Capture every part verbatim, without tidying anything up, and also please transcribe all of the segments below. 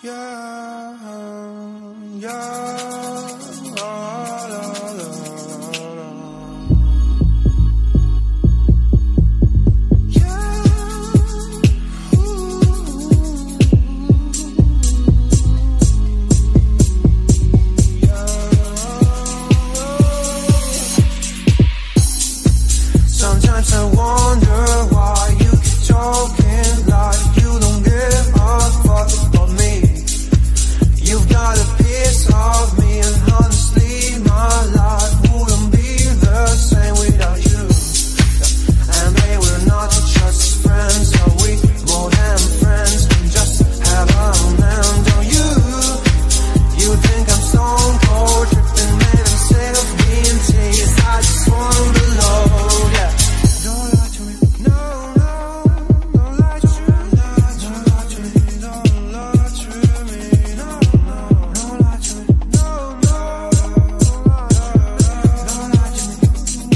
yeah, yeah, la, la, la, la. Yeah, ooh, yeah. Sometimes I wonder why you keep talking like you don't give a fuck about me. You've got a piece of me, and honestly my life wouldn't be the same without you. And babe, we're not just friends, are we more than friends? And just have a man, don't you? You think I'm stone cold, tripping, man, I'm sick of being teased. I just wanna be loved, yeah. Don't lie to me, no, no, don't lie to me, don't lie to me, don't lie to me, no, no, don't lie to me, no, no, don't lie to me,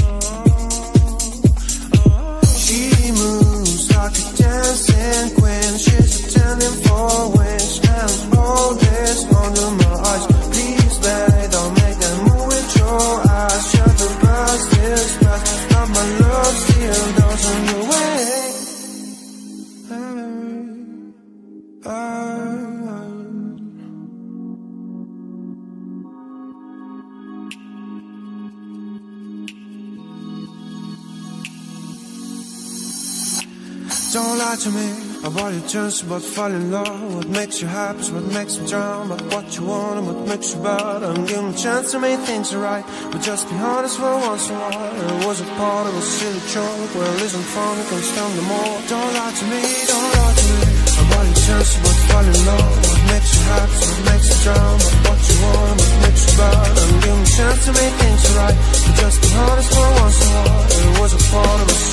no. She moves like a dancing queen, she's attending for wings, and all this under my eyes. Please, babe, don't make that move with your eyes. Shut the bus, this bus, not my love still goes on your way. Hey, hey. Don't lie to me about your chance, about falling in love. What makes you happy, what makes you drown, about what you want and what makes you bad. I'm giving a chance to make things right, but just be honest for once in a while. It was a part of a silly joke, well, isn't fun, it can stand no more. Don't lie to me, don't lie to me about your chance, about falling in love. What makes you happy, what makes you drown, about what you want and what makes you bad. I'm giving a chance to make things right, but just be honest for once in a while. It was a part of a